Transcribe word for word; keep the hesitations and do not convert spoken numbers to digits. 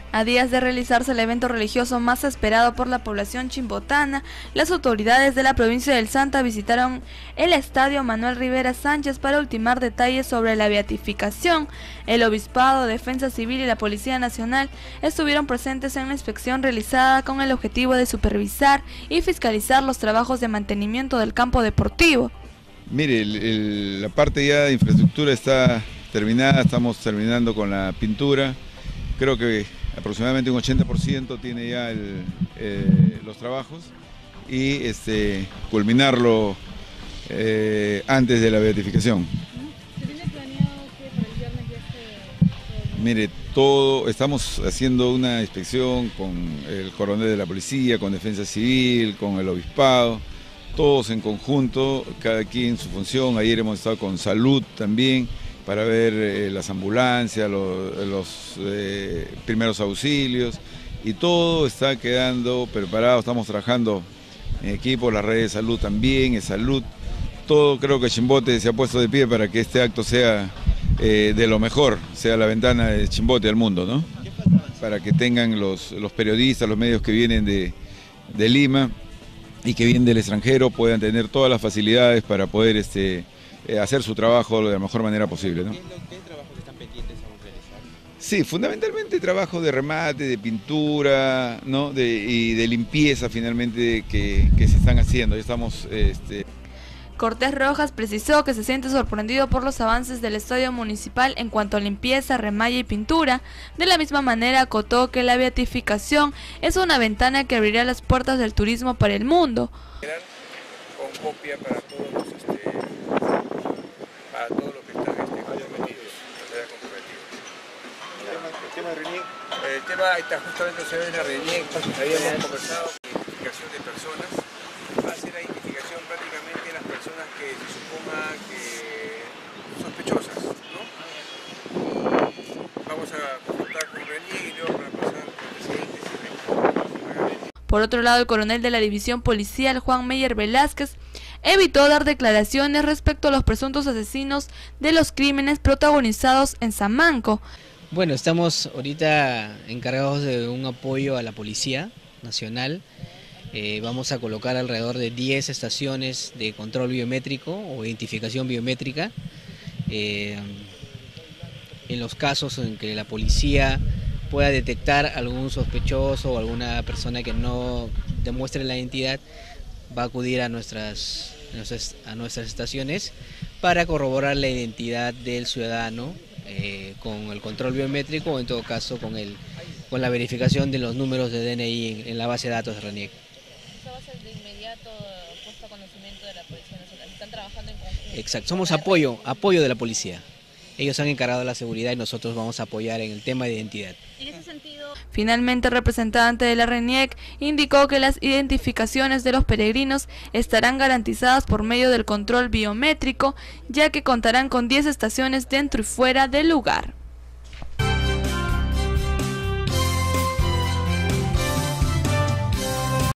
A días de realizarse el evento religioso más esperado por la población chimbotana, las autoridades de la provincia del Santa visitaron el estadio Manuel Rivera Sánchez para ultimar detalles sobre la beatificación. El Obispado, Defensa Civil y la Policía Nacional estuvieron presentes en la inspección realizada con el objetivo de supervisar y fiscalizar los trabajos de mantenimiento del campo deportivo. Mire, el, el, la parte ya de infraestructura está terminada, estamos terminando con la pintura. Creo que aproximadamente un ochenta por ciento tiene ya el, eh, los trabajos y este, culminarlo eh, antes de la beatificación. ¿Se tiene planeado que para el viernes ya esté? Mire, todo, estamos haciendo una inspección con el coronel de la policía, con Defensa Civil, con el Obispado, todos en conjunto, cada quien en su función. Ayer hemos estado con Salud también, para ver eh, las ambulancias, los, los eh, primeros auxilios, y todo está quedando preparado. Estamos trabajando en equipo, las redes de salud también, en salud, todo. Creo que Chimbote se ha puesto de pie para que este acto sea eh, de lo mejor, sea la ventana de Chimbote al mundo, ¿no? Para que tengan los, los periodistas, los medios que vienen de, de Lima y que vienen del extranjero, puedan tener todas las facilidades para poder este, hacer su trabajo de la mejor manera posible, ¿no? ¿Qué trabajos están pendientes aún realizar? Sí, fundamentalmente trabajo de remate, de pintura, ¿no? de, y de limpieza finalmente que, que se están haciendo. Ya estamos... Este... Cortés Rojas precisó que se siente sorprendido por los avances del estadio municipal en cuanto a limpieza, remalla y pintura. De la misma manera acotó que la beatificación es una ventana que abrirá las puertas del turismo para el mundo. Con copia para todos los, este, para todos los que están este, comprometidos, comprometidos. El tema de RENIEC, el tema está justamente se ve en la RENIEC, habíamos conversado con la identificación de personas, hacer la identificación prácticamente de las personas que se suponga que sospechosas, ¿no? Vamos a consultar con RENIEC y luego para pasar con el presidente. Por otro lado, el coronel de la división policial, Juan Meyer Velázquez, evitó dar declaraciones respecto a los presuntos asesinos de los crímenes protagonizados en Samanco. Bueno, estamos ahorita encargados de un apoyo a la Policía Nacional. Eh, vamos a colocar alrededor de diez estaciones de control biométrico o identificación biométrica. Eh, en los casos en que la policía pueda detectar algún sospechoso o alguna persona que no demuestre la identidad, va a acudir a nuestras, a nuestras estaciones para corroborar la identidad del ciudadano eh, con el control biométrico o en todo caso con, el, con la verificación de los números de D N I en, en la base de datos de RENIEC. ¿Eso va a ser de inmediato puesto a conocimiento de la Policía Nacional? ¿Están trabajando en conjunto? Exacto, somos apoyo, apoyo de la policía. Ellos han encargado la seguridad y nosotros vamos a apoyar en el tema de identidad. En ese sentido... Finalmente, el representante de la RENIEC indicó que las identificaciones de los peregrinos estarán garantizadas por medio del control biométrico, ya que contarán con diez estaciones dentro y fuera del lugar.